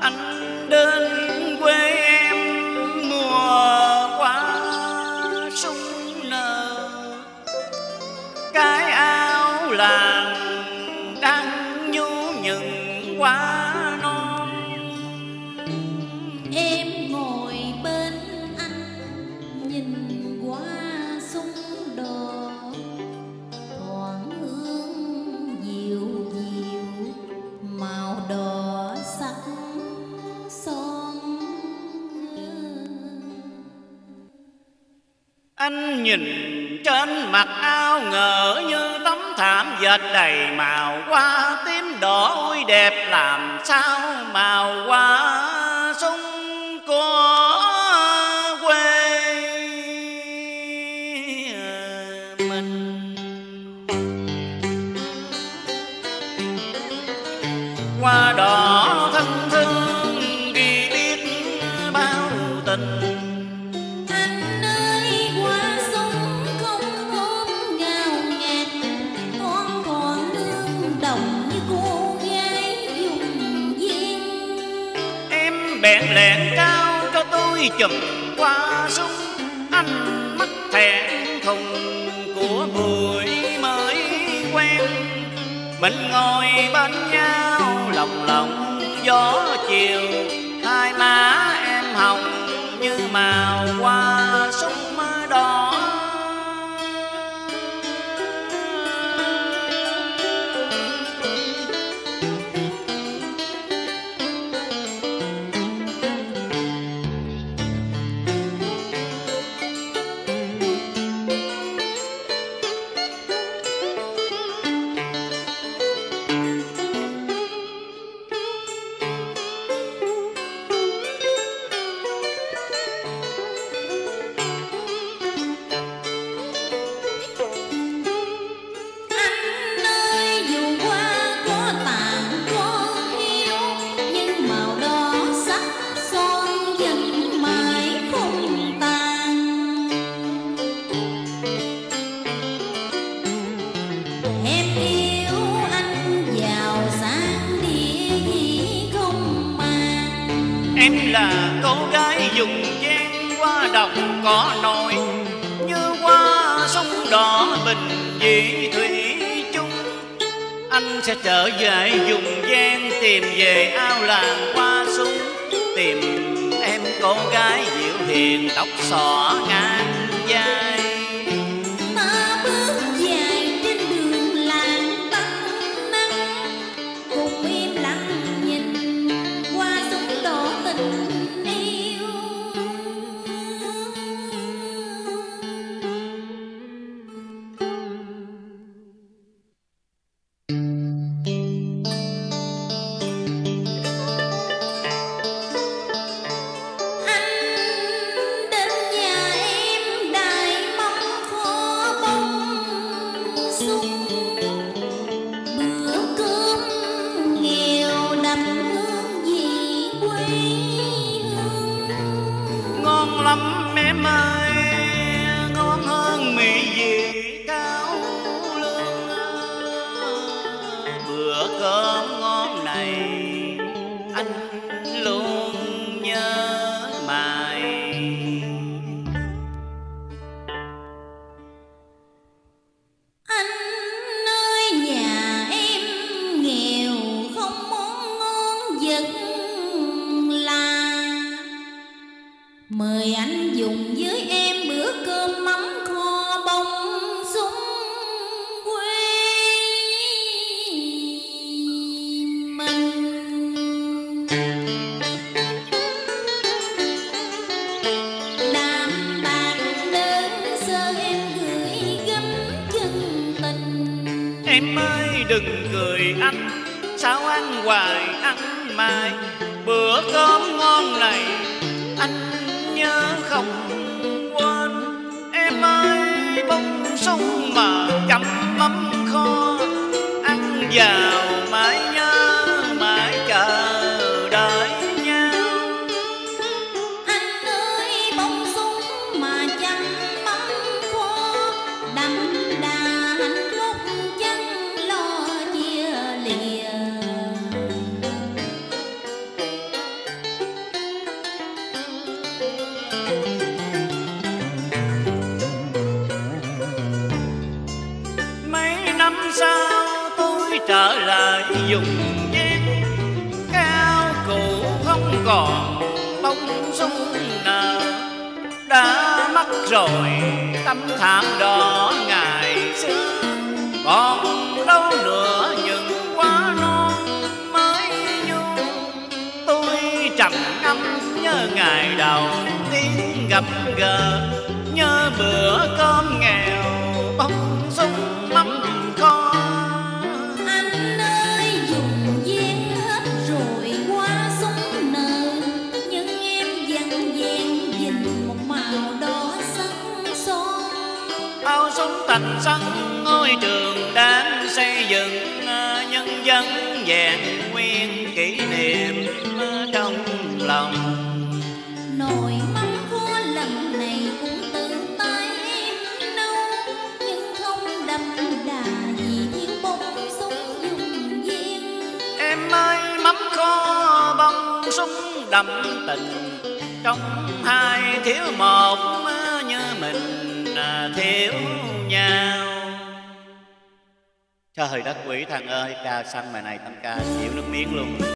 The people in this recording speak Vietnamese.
Anh đến quê em mùa qua sung nở, cái áo làng đang nhu nhừng qua non. Em ngồi bên anh nhìn qua sung đò, thoảng hương dịu dịu màu đỏ sắc son. Anh nhìn trên mặc áo ngỡ như tấm thảm dệt đầy màu hoa tím đỏ, ôi đẹp làm sao màu hoa sung của quê mình. Hoa đỏ thân thương ghi biết bao tình. Anh ơi qua sông không ôm ngào ngạt, thoáng thoảng hương đồng như cô gái dùng duyên. Em bẹn lẹn cao cho tôi chụp qua súng, anh mắt thẹn thùng của buổi mới quen. Mình ngồi bên nhau lòng lòng gió chiều, hai má em hồng như màu hoa súng đỏ. Anh ơi dù qua có tàn có hiu, nhưng màu đỏ sắc son vẫn mãi không tàn. Em yêu anh giàu sang địa vị không màng. Em là cô gái dùng gian hoa đồng có nổi, như hoa sông đỏ bình dị thủy chung. Anh sẽ trở về dùng gian tìm về ao làng hoa súng, tìm em cô gái dịu hiền tóc xõa ngang vai. Ta bước dài trên đường làng Tắc Nắng, cùng im lặng nhìn qua súng đỏ tình yêu. Anh đến nhà em đài mâm kho bông sung, bữa cơm nghèo đậm hương vị quê hương. Ngon lắm em ơi, ngon hơn mỹ vị cao lương. Bữa cơm ngon này anh luôn nhớ mãi. Anh ơi nhà em nghèo không món ngon vật là, mời anh dùng với em bữa cơm mắm kho bông súng quê mình. Đạm bạc đơn sơ em gửi gắm chân tình. Em ơi đừng cười anh, sao ăn hoài ăn mãi. Bữa cơm ngon này anh nhớ không quên. Em ơi bông súng mà chấm mắm kho, ăn vào mãi nhớ mãi chờ đợi nhau. Anh ơi bông súng mà chăm mắm kho, đậm đà hạnh phúc chẳng lo chia lìa. trở lại dùng gian cao cũ không còn bóng súng nở, đã mất rồi tấm thảm đỏ ngày xưa, còn đâu nữa những quá non mới vô. Tôi trầm ngâm nhớ ngày đầu tiên gặp gỡ, nhớ bữa cơm nghèo bóng súng mắm kho. Anh ơi dùng gian hết rồi qua súng nợ, nhưng em vẫn vẹn nhìn một màu đỏ sẫm son. Áo súng thành sân ngôi trường đang xây dựng, nhân dân vẹn nguyên kỷ niệm trong lòng. Nồi mắm kho lần này cũng tự tay em nấu, nhưng không đậm đà vì thiếu bóng súng dùng gian. Em ơi mắm kho bông súng đậm tình, trong hai thiếu một như mình thiếu nhau. Trời đất quỷ thần ơi, ca xanh bài này tăng ca chịu nước miếng luôn.